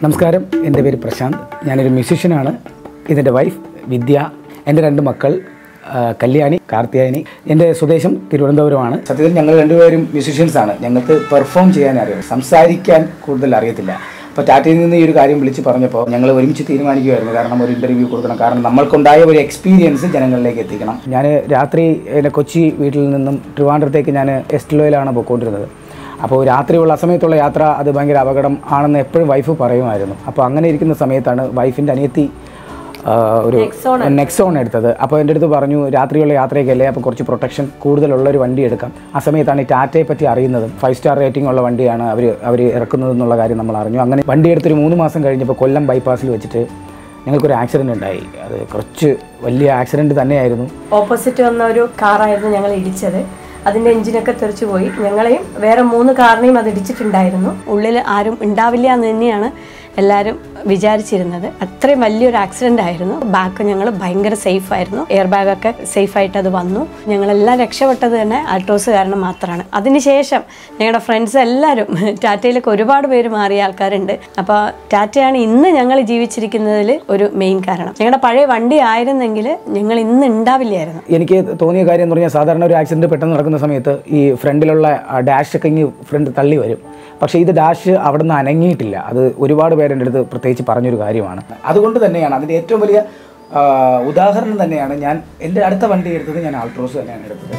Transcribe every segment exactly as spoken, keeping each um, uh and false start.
നമസ്കാരം, എൻ്റെ പേര് പ്രശാന്ത്. ഞാനൊരു മ്യൂസിഷ്യനാണ്. ഇതിൻ്റെ വൈഫ് വിദ്യ, എൻ്റെ രണ്ട് മക്കൾ കല്യാണി, കാർത്തിയായനി. എൻ്റെ സ്വദേശം തിരുവനന്തപുരമാണ്. സത്യത്തിൽ ഞങ്ങൾ രണ്ടുപേരും മ്യൂസിഷ്യൻസാണ്. ഞങ്ങൾക്ക് പെർഫോം ചെയ്യാൻ അറിയാം, സംസാരിക്കാൻ കൂടുതൽ അറിയത്തില്ല. അപ്പോൾ ടാറ്റയിൽ നിന്ന് ഈ ഒരു കാര്യം വിളിച്ച് പറഞ്ഞപ്പോൾ ഞങ്ങൾ ഒരുമിച്ച് തീരുമാനിക്കുമായിരുന്നു. കാരണം ഒരു ഇൻ്റർവ്യൂ കൊടുക്കണം, കാരണം നമ്മൾക്കുണ്ടായ ഒരു എക്സ്പീരിയൻസ് ജനങ്ങളിലേക്ക് എത്തിക്കണം. ഞാൻ രാത്രി എൻ്റെ കൊച്ചി വീട്ടിൽ നിന്നും ട്രിവാൻഡ്രത്തേക്ക് ഞാൻ എസ്റ്റ്ലോയിലാണ് പോയിക്കൊണ്ടിരുന്നത്. അപ്പോൾ രാത്രിയുള്ള സമയത്തുള്ള യാത്ര അത് ഭയങ്കര അപകടം ആണെന്ന് എപ്പോഴും വൈഫ് പറയുമായിരുന്നു. അപ്പോൾ അങ്ങനെ ഇരിക്കുന്ന സമയത്താണ് വൈഫിൻ്റെ അനിയത്തി ഒരു നെക്സോൺ എടുത്തത്. അപ്പോൾ എൻ്റെ അടുത്ത് പറഞ്ഞു, രാത്രിയുള്ള യാത്രയ്ക്കല്ലേ, അപ്പോൾ കുറച്ച് പ്രൊട്ടക്ഷൻ കൂടുതലുള്ളൊരു വണ്ടി എടുക്കാം. ആ സമയത്താണ് ഈ ടാറ്റയെ പറ്റി അറിയുന്നതും. ഫൈവ് സ്റ്റാർ റേറ്റിംഗ് ഉള്ള വണ്ടിയാണ് അവർ അവർ ഇറക്കുന്നതെന്നുള്ള കാര്യം നമ്മൾ അറിഞ്ഞു. അങ്ങനെ വണ്ടി എടുത്തൊരു മൂന്ന് മാസം കഴിഞ്ഞപ്പോൾ കൊല്ലം ബൈപ്പാസിൽ വെച്ചിട്ട് ഞങ്ങൾക്കൊരു ആക്സിഡൻറ്റ് ഉണ്ടായി. അത് കുറച്ച് വലിയ ആക്സിഡൻറ്റ് തന്നെയായിരുന്നു. ഓപ്പോസിറ്റ് വന്ന ഒരു കാറായിരുന്നു ഞങ്ങൾ ഇടിച്ചത്. അതിൻ്റെ എഞ്ചിനൊക്കെ തെറിച്ചു പോയി. ഞങ്ങളെയും വേറെ മൂന്ന് കാറിനെയും അത് ഇടിച്ചിട്ടുണ്ടായിരുന്നു. ഉള്ളിൽ ആരും ഉണ്ടാവില്ല എന്ന് തന്നെയാണ് എല്ലാവരും വിചാരിച്ചിരുന്നത്. അത്രയും വലിയൊരു ആക്സിഡൻ്റ് ആയിരുന്നു. ബാക്ക് ഞങ്ങൾ ഭയങ്കര സേഫ് ആയിരുന്നു. എയർ ബാഗൊക്കെ സേഫായിട്ട് അത് വന്നു. ഞങ്ങളെല്ലാം രക്ഷപ്പെട്ടത് തന്നെ ആൾട്രോസ് കാരണം മാത്രമാണ്. അതിനുശേഷം ഞങ്ങളുടെ ഫ്രണ്ട്സ് എല്ലാവരും ടാറ്റയിലേക്ക് ഒരുപാട് പേര് മാറിയ ആൾക്കാരുണ്ട്. അപ്പോൾ ടാറ്റയാണ് ഇന്ന് ഞങ്ങൾ ജീവിച്ചിരിക്കുന്നതിൽ ഒരു മെയിൻ കാരണം. ഞങ്ങളുടെ പഴയ വണ്ടി ആയിരുന്നെങ്കിൽ ഞങ്ങൾ ഇന്ന് ഉണ്ടാവില്ലായിരുന്നു. എനിക്ക് തോന്നിയ കാര്യം എന്ന് പറഞ്ഞാൽ, സാധാരണ ഒരു ആക്സിഡൻറ്റ് പെട്ടെന്ന് നടക്കുന്ന സമയത്ത് ഈ ഫ്രണ്ടിലുള്ള ഡാഷ് ഒക്കെ ഇങ്ങ് ഫ്രണ്ട് തള്ളി വരും. പക്ഷേ ഇത് ഡാഷ് അവിടെ നിന്ന് അനങ്ങിയിട്ടില്ല. അത് ഒരുപാട് പേരെൻ്റെ അടുത്ത് പ്രത്യേകിച്ച് പറഞ്ഞൊരു കാര്യമാണ്. അതുകൊണ്ട് തന്നെയാണ് അതിൻ്റെ ഏറ്റവും വലിയ ഉദാഹരണം തന്നെയാണ് ഞാൻ എൻ്റെ അടുത്ത വണ്ടി എടുത്തത്. ഞാൻ ആൾട്രോസ് തന്നെയാണ് എടുത്തത്.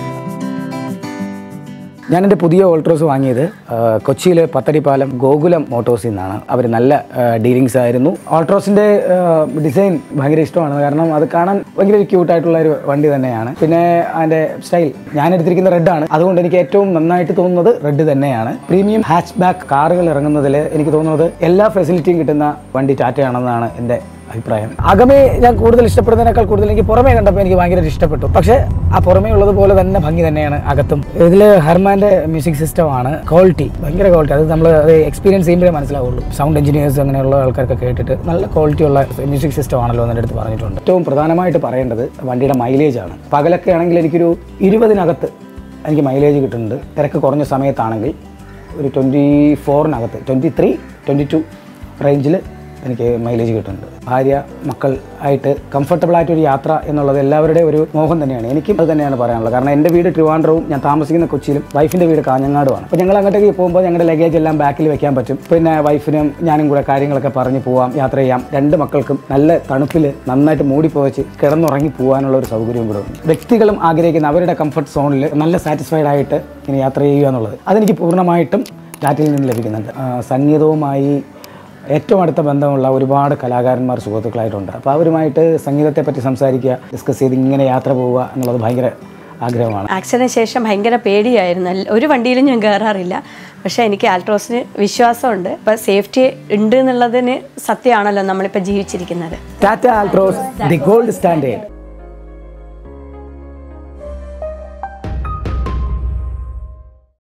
ഞാൻ എൻ്റെ പുതിയ ഓൾട്രോസ് വാങ്ങിയത് കൊച്ചിയിലെ പത്തടിപ്പാലം ഗോകുലം മോട്ടോഴ്സിൽ നിന്നാണ്. അവർ നല്ല ഡീലിങ്സ് ആയിരുന്നു. ഓൾട്രോസിൻ്റെ ഡിസൈൻ ഭയങ്കര ഇഷ്ടമാണ്. കാരണം അത് കാണാൻ ഭയങ്കര ക്യൂട്ടായിട്ടുള്ള ഒരു വണ്ടി തന്നെയാണ്. പിന്നെ അതിൻ്റെ സ്റ്റൈൽ, ഞാൻ എടുത്തിരിക്കുന്ന റെഡാണ്. അതുകൊണ്ട് എനിക്ക് ഏറ്റവും നന്നായിട്ട് തോന്നുന്നത് റെഡ് തന്നെയാണ്. പ്രീമിയം ഹാച്ച് ബാക്ക് കാറുകൾ ഇറങ്ങുന്നതിൽ എനിക്ക് തോന്നുന്നത് എല്ലാ ഫെസിലിറ്റിയും കിട്ടുന്ന വണ്ടി ടാറ്റയാണെന്നാണ് എൻ്റെ അഭിപ്രായം. അകമേ ഞാൻ കൂടുതൽ ഇഷ്ടപ്പെടുന്നതിനേക്കാൾ കൂടുതൽ എനിക്ക് പുറമേ കണ്ടപ്പോൾ എനിക്ക് ഭയങ്കര ഇഷ്ടപ്പെട്ടു. പക്ഷേ ആ പുറമേ ഉള്ളതുപോലെ തന്നെ ഭംഗി തന്നെയാണ് അകത്തും. ഇതിൽ ഹെർമാൻ്റെ മ്യൂസിക് സിസ്റ്റമാണ്. ക്വാളിറ്റി, ഭയങ്കര ക്വാളിറ്റി. അത് നമ്മൾ അത് എക്സ്പീരിയൻസ് ചെയ്യുമ്പോഴേ മനസ്സിലാവുള്ളൂ. സൗണ്ട് എഞ്ചിനീയേഴ്സ് അങ്ങനെയുള്ള ആൾക്കാർക്ക് കേട്ടിട്ട് നല്ല ക്വാളിറ്റിയുള്ള മ്യൂസിക് സിസ്റ്റം ആണല്ലോ എന്ന് എൻ്റെ അടുത്ത് പറഞ്ഞിട്ടുണ്ട്. ഏറ്റവും പ്രധാനമായിട്ട് പറയേണ്ടത് വണ്ടിയുടെ മൈലേജ് ആണ്. പകലൊക്കെ ആണെങ്കിൽ എനിക്കൊരു ഇരുപതിനകത്ത് എനിക്ക് മൈലേജ് കിട്ടുന്നുണ്ട്. തിരക്ക് കുറഞ്ഞ സമയത്താണെങ്കിൽ ഒരു ട്വൻറ്റി ഫോറിനകത്ത് ട്വൻറ്റി ത്രീ ട്വൻറ്റി ടു റേഞ്ചിൽ എനിക്ക് മൈലേജ് കിട്ടുന്നുണ്ട്. ഭാര്യ, മക്കൾ ആയിട്ട് കംഫർട്ടബിളായിട്ടൊരു യാത്ര എന്നുള്ളത് എല്ലാവരുടെയും ഒരു മോഹം തന്നെയാണ്. എനിക്കും അത് തന്നെയാണ് പറയാനുള്ളത്. കാരണം എൻ്റെ വീട് ട്രിവാൻഡ്രവും ഞാൻ താമസിക്കുന്ന കൊച്ചിയിലും വൈഫിൻ്റെ വീട് കാഞ്ഞങ്ങാടുമാണ്. അപ്പോൾ ഞങ്ങൾ അങ്ങോട്ടേക്ക് പോകുമ്പോൾ ഞങ്ങളുടെ ലഗേജ് എല്ലാം ബാക്കിൽ വെക്കാൻ പറ്റും. പിന്നെ വൈഫിനും ഞാനും കൂടെ കാര്യങ്ങളൊക്കെ പറഞ്ഞ് പോവാം, യാത്ര ചെയ്യാം. രണ്ട് മക്കൾക്കും നല്ല തണുപ്പിൽ നന്നായിട്ട് മൂടിപ്പോവച്ച് കിടന്നുറങ്ങി പോകാനുള്ള ഒരു സൗകര്യവും കൂടെ ഉണ്ട്. വ്യക്തികളും ആഗ്രഹിക്കുന്ന അവരുടെ കംഫർട്ട് സോണിൽ നല്ല സാറ്റിസ്ഫൈഡ് ആയിട്ട് ഇങ്ങനെ യാത്ര ചെയ്യുക എന്നുള്ളത് അതെനിക്ക് പൂർണ്ണമായിട്ടും ടാറ്റയിൽ നിന്ന് ലഭിക്കുന്നുണ്ട്. സംഗീതവുമായി ഏറ്റവും അടുത്ത ബന്ധമുള്ള ഒരുപാട് കലാകാരന്മാർ സുഹൃത്തുക്കളായിട്ടുണ്ട്. അപ്പോൾ അവരുമായിട്ട് സംഗീതത്തെപ്പറ്റി സംസാരിക്കുക, ഡിസ്കസ് ചെയ്ത് ഇങ്ങനെ യാത്ര പോവുക എന്നുള്ളത് ഭയങ്കര ആഗ്രഹമാണ്. ആക്സിഡൻറ്റിന് ശേഷം ഭയങ്കര പേടിയായിരുന്നു. ഒരു വണ്ടിയിലും ഞാൻ കയറാറില്ല. പക്ഷേ എനിക്ക് ആൾട്രോസിന് വിശ്വാസമുണ്ട്. ഇപ്പോൾ സേഫ്റ്റി ഉണ്ട് എന്നുള്ളതിന് സത്യമാണല്ലോ നമ്മളിപ്പോൾ ജീവിച്ചിരിക്കുന്നത്. Tata Altroz, the gold standard.